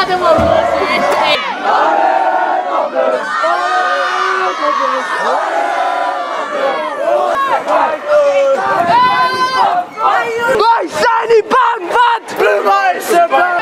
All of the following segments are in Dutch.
helemaal los is. Wij zijn niet bang, want Pluma is er bang!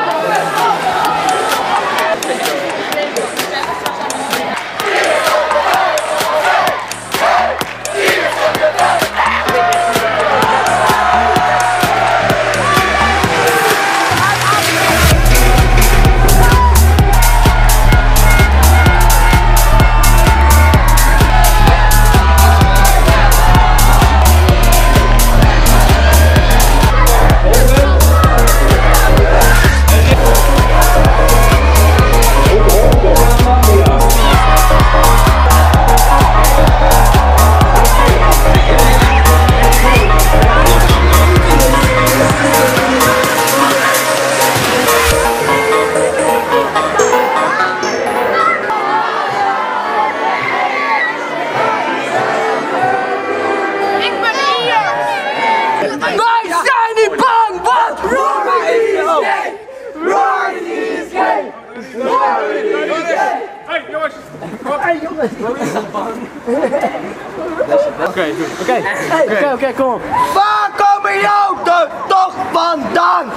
Oké, kom op. Waar komen jou toch vandaan?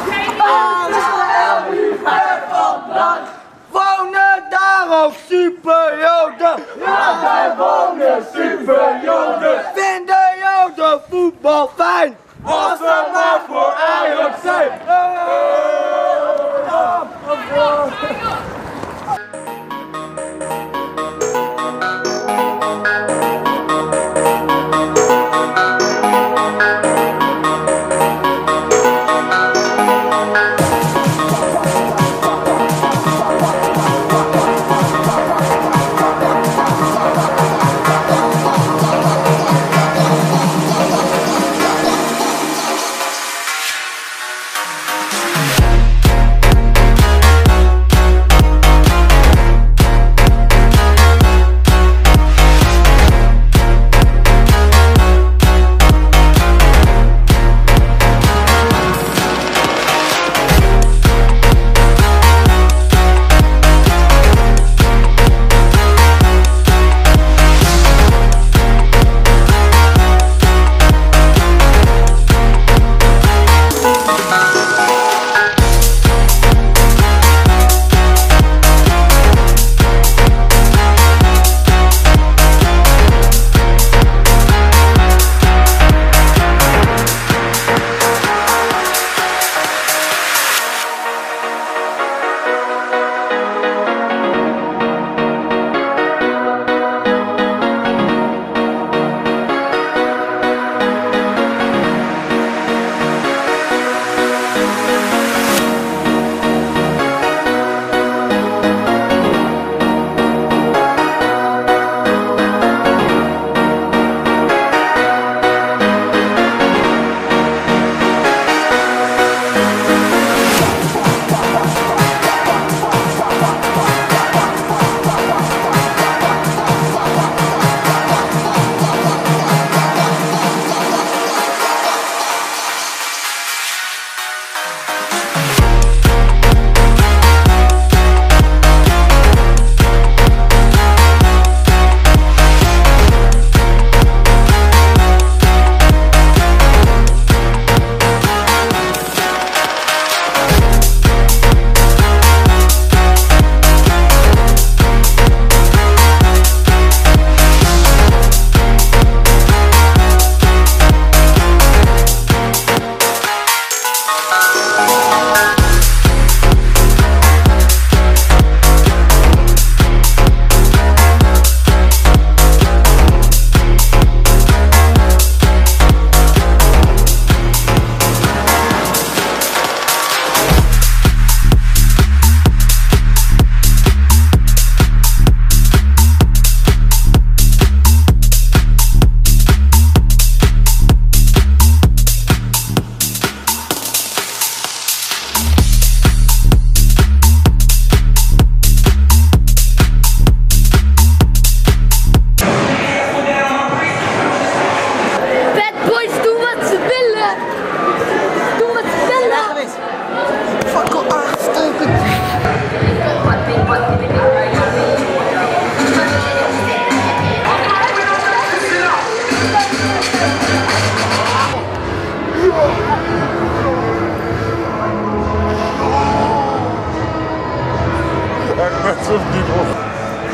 Wonen daar ook superjoden? Ja, wij wonen superjoden. Vinden joden voetbal fijn? Als we maar voor Ajax zijn.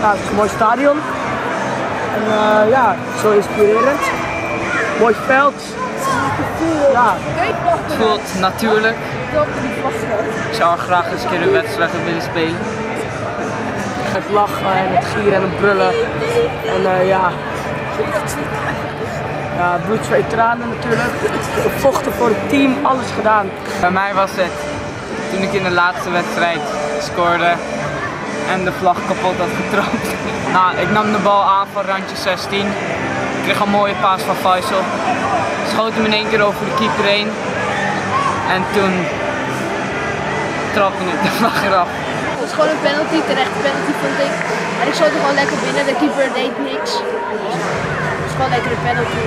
ja, het is een mooi stadion. En ja, zo inspirerend. Mooi veld. Ja. Het voelt natuurlijk. Ik zou er graag eens een keer een wedstrijd op willen spelen. Het lachen en het gieren en het brullen. En ja, bloed, zweet, tranen natuurlijk. Vochten voor het team, alles gedaan. Bij mij was het toen ik in de laatste wedstrijd scoorde en de vlag kapot had getrapt. Nou, ik nam de bal aan van randje 16. Ik kreeg een mooie paas van Faisal. Schoot hem in één keer over de keeper heen. En toen trapte ik de vlag eraf. Het was gewoon een penalty, terechte penalty vond ik. En ik schoot er gewoon lekker binnen, de keeper deed niks. Dus het was gewoon lekker een penalty.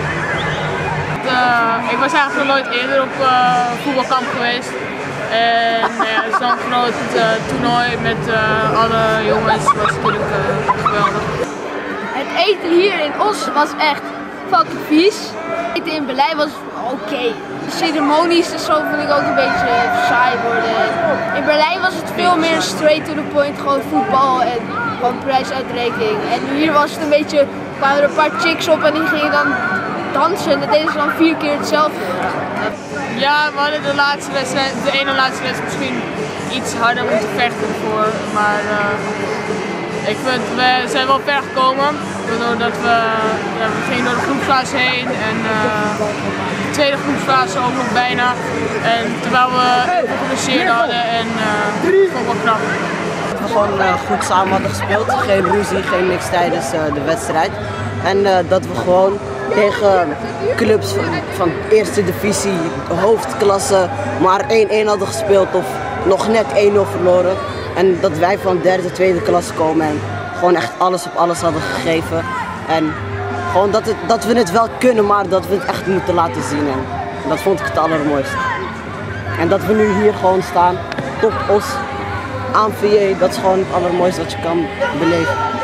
Ik was eigenlijk nog nooit eerder op voetbalkamp geweest. En zo'n groot toernooi met alle jongens was natuurlijk geweldig. Het eten hier in Os was echt fucking vies. Het eten in Berlijn was oké. De ceremonies en zo vond ik ook een beetje saai worden. In Berlijn was het veel meer straight to the point, gewoon voetbal en gewoon prijsuitreiking. En hier was het een beetje, kwamen er een paar chicks op en die gingen dan dansen en dat deden ze dan 4 keer hetzelfde. Ja, we hadden de laatste wedstrijd, de ene laatste wedstrijd misschien iets harder moeten vechten voor. Maar ik vind, we zijn wel ver gekomen. Doordat we gingen door de groepsfase heen en de tweede groepsfase ook nog bijna. En terwijl we geblesseerd hadden en dat vond ik wel knap. Dat we gewoon goed samen hadden gespeeld, geen ruzie, geen niks tijdens de wedstrijd. En dat we gewoon tegen clubs van eerste divisie, hoofdklasse, maar 1-1 hadden gespeeld of nog net 1-0 verloren. En dat wij van derde, tweede klasse komen en gewoon echt alles op alles hadden gegeven. En gewoon dat we het wel kunnen, maar dat we het echt moeten laten zien. En dat vond ik het allermooiste. En dat we nu hier gewoon staan, top Os, aan VA, dat is gewoon het allermooiste wat je kan beleven.